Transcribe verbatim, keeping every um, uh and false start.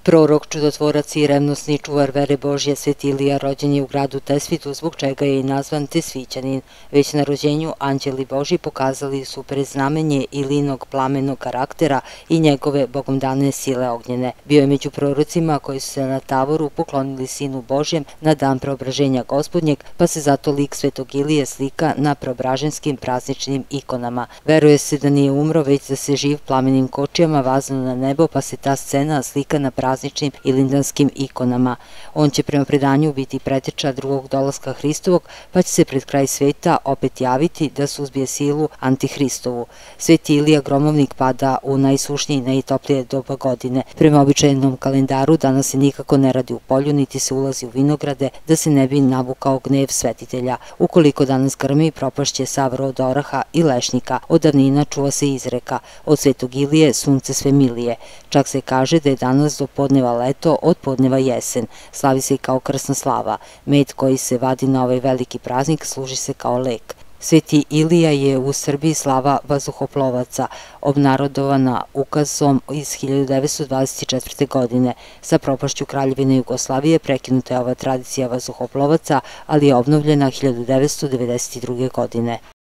Prorok, čudotvorac i revnosni čuvar vere Božje, Sveti Ilija rođen je u gradu Tesvitu, zbog čega je i nazvan Tesvićanin. Već na rođenju anđeli Božji pokazali su predznamenje Ilijinog plamenog karaktera i njegove bogom dane sile ognjene. Bio je među prorocima koji su se na Tavoru poklonili Sinu Božjem na dan preobraženja Gospodnjeg, pa se zato lik Svetog Ilije slika na preobraženskim prazničnim ikonama. Veruje se da nije umro, već da se živ plamenim kočijama vazano na nebo, pa se ta scena slika na prazničnim ilindanskim ikonama. On će prema predanju biti preteča drugog dolaska Hristovog, pa će se pred kraj sveta opet javiti da suzbije silu Antihristovu. Sveti Ilija gromovnik pada u najsušnije i najtoplije doba godine. Prema običajnom kalendaru danas se nikako ne radi u polju, niti se ulazi u vinograde, da se ne bi navukao gnev svetitelja. Ukoliko danas grmi, propašće sav rod oraha i lešnika. Od davnina čuva se izreka: od Svetog Ilije sunce sve milije. Čak se kaže da je danas do podneva leto, od podneva jesen. Slavi se i kao krsna slava. Med koji se vadi na ovaj veliki praznik služi se kao lek. Sveti Ilija je u Srbiji slava vazduhoplovaca, obnarodovana ukazom iz hiljadu devetsto dvadeset četvrte. godine. Sa propašću Kraljevine Jugoslavije prekinuta je ova tradicija vazduhoplovaca, ali je obnovljena hiljadu devetsto devedeset druge. godine.